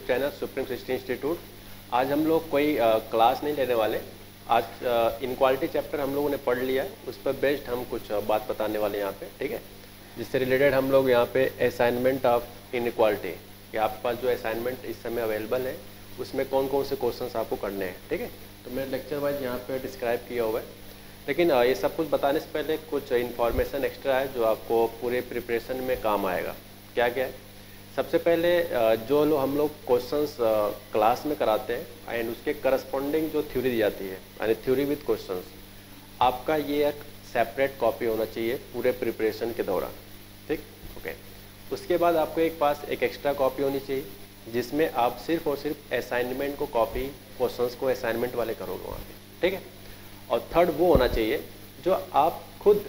Channel supreme सृष्टि institute. आज हम लोग कोई क्लास नहीं लेने वाले। आज इनक्वालिटी चैप्टर हम लोगों ने पढ़ लिया है, उस पर बेस्ड हम कुछ बात बताने वाले हैं यहाँ पे, ठीक है। जिससे रिलेटेड हम लोग यहाँ पे असाइनमेंट ऑफ इनक्वालिटी, कि आपके पास जो असाइनमेंट इस समय अवेलेबल है उसमें कौन कौन से क्वेश्चंस आपको करने हैं, ठीक है। तो मैं लेक्चर वाइज यहाँ पे डिस्क्राइब किया हुआ है, लेकिन ये सब कुछ बताने से पहले कुछ इन्फॉर्मेशन एक्स्ट्रा है जो आपको पूरे प्रिपरेशन में काम आएगा। क्या क्या है? सबसे पहले जो हम लोग क्वेश्चंस क्लास में कराते हैं एंड उसके करस्पॉन्डिंग जो थ्योरी दी जाती है, यानी थ्योरी विद क्वेश्चंस, आपका ये एक सेपरेट कॉपी होना चाहिए पूरे प्रिपरेशन के दौरान, ठीक, ओके। उसके बाद आपको एक पास एक एक्स्ट्रा कॉपी होनी चाहिए जिसमें आप सिर्फ और सिर्फ असाइनमेंट को कॉपी, क्वेश्चंस को असाइनमेंट वाले करोगे वहाँ पे, ठीक है। और थर्ड वो होना चाहिए जो आप खुद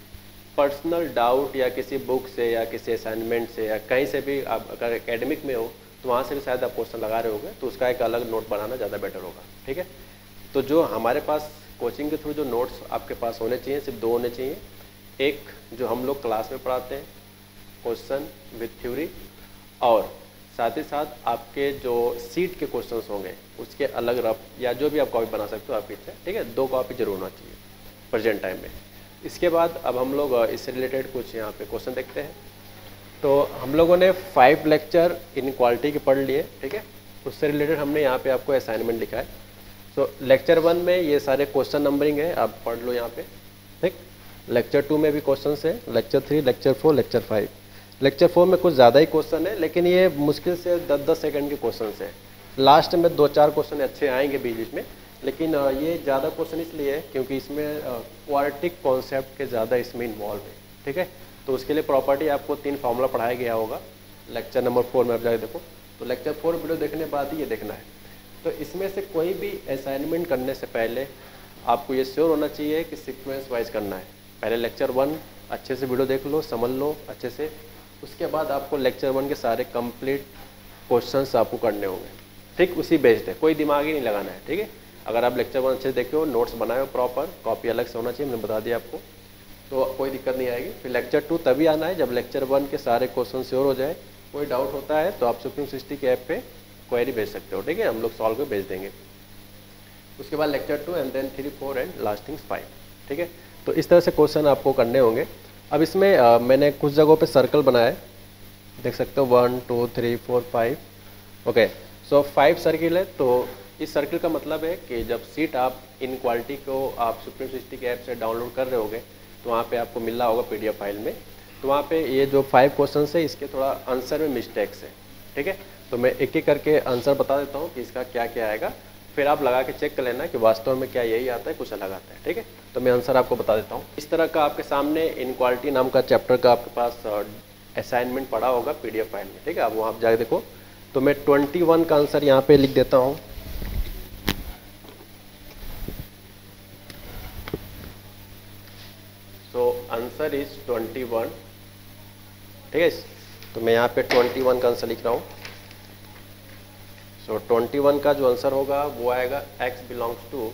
पर्सनल डाउट या किसी बुक से या किसी असाइनमेंट से या कहीं से भी, आप अगर एकेडमिक में हो तो वहाँ से भी शायद आप क्वेश्चन लगा रहे होगे, तो उसका एक अलग नोट बनाना ज़्यादा बेटर होगा, ठीक है। तो जो हमारे पास कोचिंग के थ्रू जो नोट्स आपके पास होने चाहिए, सिर्फ दो होने चाहिए। एक जो हम लोग क्लास में पढ़ाते हैं क्वेश्चन विद थ्योरी, और साथ ही साथ आपके जो सीट के क्वेश्चंस होंगे उसके अलग रफ या जो भी आप कॉपी बना सकते हो आपकी इच्छा, ठीक है। दो कॉपी जरूर होना चाहिए प्रेजेंट टाइम में। इसके बाद अब हम लोग इससे रिलेटेड कुछ यहाँ पे क्वेश्चन देखते हैं। तो हम लोगों ने 5 लेक्चर इनक्वालिटी के पढ़ लिए, ठीक है। उससे रिलेटेड हमने यहाँ पे आपको असाइनमेंट लिखा है। तो लेक्चर 1 में ये सारे क्वेश्चन नंबरिंग है, आप पढ़ लो यहाँ पे, ठीक। लेक्चर 2 में भी क्वेश्चन है, लेक्चर 3, लेक्चर 4, लेक्चर 5। लेक्चर 4 में कुछ ज़्यादा ही क्वेश्चन है, लेकिन ये मुश्किल से 10-10 सेकंड के क्वेश्चन है। लास्ट में 2-4 क्वेश्चन अच्छे आएंगे बीच में, लेकिन ये ज़्यादा क्वेश्चन इसलिए है क्योंकि इसमें क्वाड्रेटिक कॉन्सेप्ट के ज़्यादा इसमें इन्वॉल्व है, ठीक है। तो उसके लिए प्रॉपर्टी आपको 3 फार्मूला पढ़ाया गया होगा लेक्चर नंबर 4 में, आप जाके देखो। तो लेक्चर 4 वीडियो देखने के बाद ही ये देखना है। तो इसमें से कोई भी असाइनमेंट करने से पहले आपको ये श्योर होना चाहिए कि सीक्वेंस वाइज करना है। पहले लेक्चर 1 अच्छे से वीडियो देख लो, समझ लो अच्छे से, उसके बाद आपको लेक्चर 1 के सारे कंप्लीट क्वेश्चंस आपको करने होंगे, ठीक। उसी बेस्ड है, कोई दिमाग ही नहीं लगाना है, ठीक है। अगर आप लेक्चर 1 अच्छे से देखे हो, नोट्स बनाए हो प्रॉपर, कॉपी अलग से होना चाहिए, मैंने बता दिया आपको, तो कोई दिक्कत नहीं आएगी। फिर लेक्चर 2 तभी आना है जब लेक्चर 1 के सारे क्वेश्चन श्योर हो जाए। कोई डाउट होता है तो आप सुप्रीम सृष्टि के ऐप पे क्वेरी भेज सकते हो, ठीक है, हम लोग सॉल्व कर भेज देंगे। उसके बाद lecture 2 and then 3, 4 and lasting 5, ठीक है। तो इस तरह से क्वेश्चन आपको करने होंगे। अब इसमें मैंने कुछ जगहों पे सर्कल बनाया है, देख सकते हो 1, 2, 3, 4, 5, ओके। सो 5 सर्किल है। तो इस सर्किल का मतलब है कि जब सीट आप इनक्वालिटी को आप सुप्रीम सृष्टि के ऐप से डाउनलोड कर रहे होगे तो वहाँ पे आपको मिल रहा होगा PDF फाइल में। तो वहाँ पे ये जो 5 क्वेश्चन है इसके थोड़ा आंसर में मिस्टेक्स है, ठीक है। तो मैं एक एक करके आंसर बता देता हूँ कि इसका क्या क्या आएगा, फिर आप लगा के चेक कर लेना कि वास्तव में क्या यही आता है, कुछ अलग आता है, ठीक है। तो मैं आंसर आपको बता देता हूँ। इस तरह का आपके सामने इनक्वालिटी नाम का चैप्टर का आपके पास असाइनमेंट पड़ा होगा PDF फाइल में, ठीक है। आप वहाँ जाके देखो। तो मैं 21 का आंसर यहाँ पे लिख देता हूँ। तो आंसर इज 21, ठीक है। तो मैं यहाँ पे 21 का आंसर लिख रहा हूँ। सो 21 का जो आंसर होगा वो आएगा x बिलोंग्स टू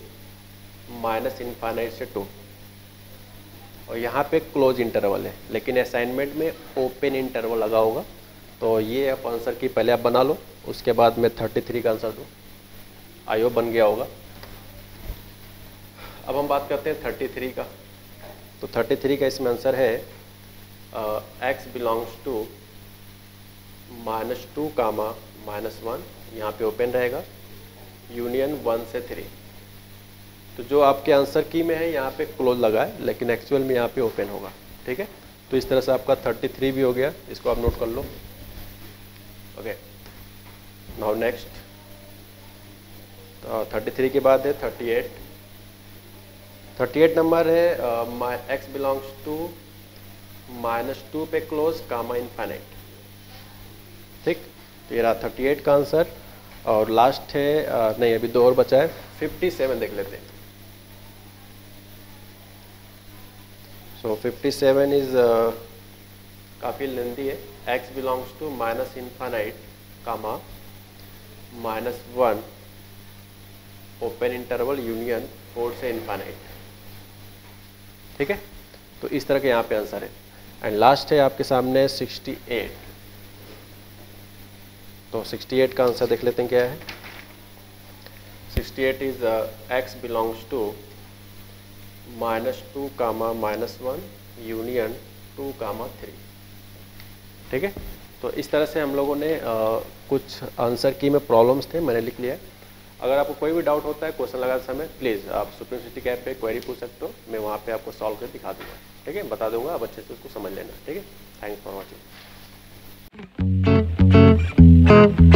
-∞ से 2, और यहाँ पे क्लोज इंटरवल है, लेकिन असाइनमेंट में ओपन इंटरवल लगा होगा। तो ये आप आंसर की पहले आप बना लो, उसके बाद मैं 33 का आंसर दूँ। आई होप बन गया होगा। अब हम बात करते हैं 33 का। तो 33 का इसमें आंसर है x बिलोंग्स टू -2, -1, यहाँ पे ओपन रहेगा, यूनियन 1 से 3। तो जो आपके आंसर की में है यहाँ पे क्लोज लगा है, लेकिन एक्चुअल में यहाँ पे ओपन होगा, ठीक है। तो इस तरह से आपका 33 भी हो गया, इसको आप नोट कर लो, ओके। नाउ नेक्स्ट, तो 33 के बाद है 38। 38 नंबर है x बिलोंग्स टू -2 पे क्लोज, ∞, ठीक। तो ये रहा 38 का आंसर। और लास्ट है नहीं, अभी 2 और बचा है, 57 देख लेते हैं। सो 57 इज काफ़ी लेंदी है। x belongs to -∞, -1, open interval, union 4 से ∞, ठीक है। तो इस तरह के यहाँ पे आंसर है। एंड लास्ट है आपके सामने 68। तो 68 का आंसर देख लेते हैं क्या है। 68 is x belongs to -2, -1 union 2, 3। ठीक है, तो इस तरह से हम लोगों ने कुछ आंसर की में प्रॉब्लम्स थे, मैंने लिख लिया है। अगर आपको कोई भी डाउट होता है क्वेश्चन लगाते समय, प्लीज़ आप सुप्रीम सिटी ऐप पे क्वेरी पूछ सकते हो, मैं वहाँ पे आपको सॉल्व कर दिखा दूंगा। ठीक है, बता दूंगा, आप अच्छे से उसको समझ लेना। ठीक है, थैंक्स फॉर वॉचिंग।